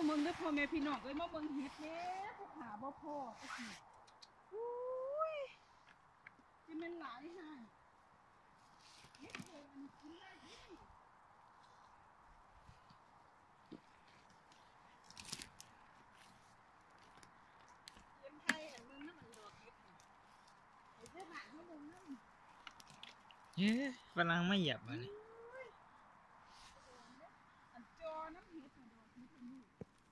มึงด้วยพ่อแม่พี่น้องเอ้ยมาเบิ่งเฮ็ดแน่ผู้ขาบ่พอก็สิอุ้ยสิแม่นหลายห่าเฮ็ดเลยอันกินได้ที่เยี่ยมไทยอันมึงน้ำมันดอกเฮ็ดไอ้เจ้าหมาเขาเบิ่งนำเย้ฝรั่งไม่เหยียบเลยอันจอน้ำเฮ็ดดอกเฮ็ดอันนี้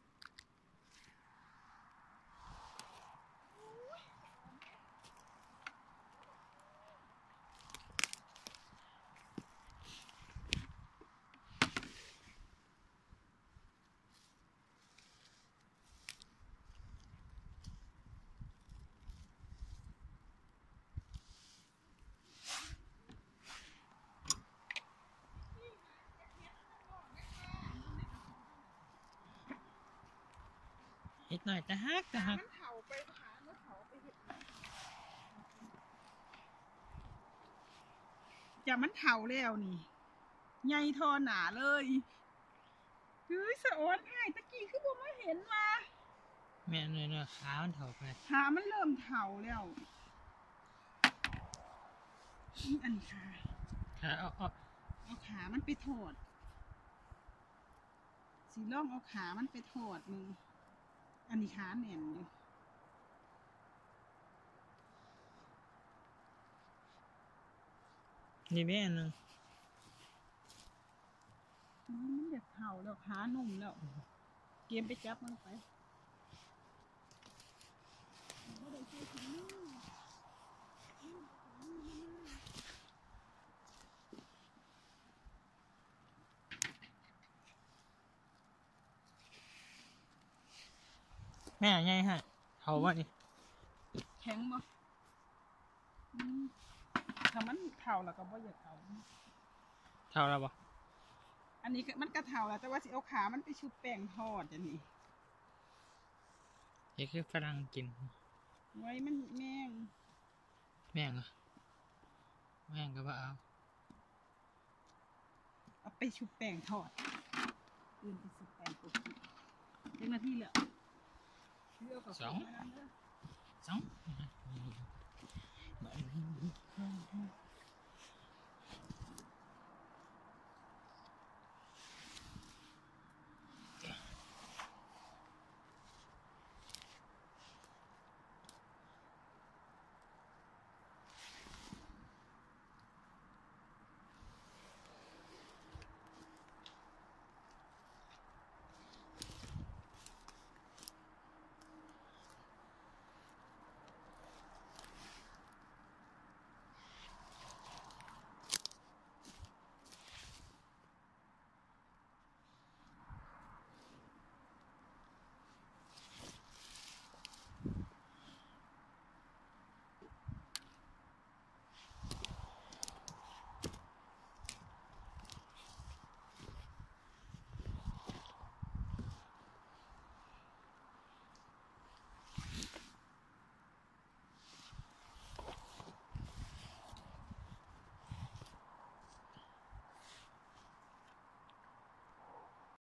เฮ็ดหน่อยแต่ฮักมันเผาไปขามันเผาไปเฮ็ดจะมันเผาแล้วนี่ใหญ่ทอหนาเลยเฮ้ยสะอ้อนให้ตะกี้คือบ่มาเห็นมาแม่เนื้อขามันเถาไปขามันเริ่มเผาแล้วอันนี้ค่ะขาเอาขามันไปทอดสีล่องเอาขามันไปทอดมึงอันนี้ขาแน่นอยู่นี่แม่นึงมันเด็ดเผาแล้วขานุ่มแล้วเกมไปจับมันไปแม่ใหญ่ฮะเถาว่านี่แข็งบ่ถ้ามันเผาแล้วก็บ่อยากเอาเถาแล้วบ่อันนี้มันกระเทาแล้วแต่ว่าสิเอาขามันไปชุบแป้งทอดอันนี้นี่คือฝรั่งกินไว้มันแมงเหรอแม่งก็ว่าเอาไปชุบแป้งทอดอื่นไปชุบแป้งปกติเจ้าหน้าที่เหรอสอง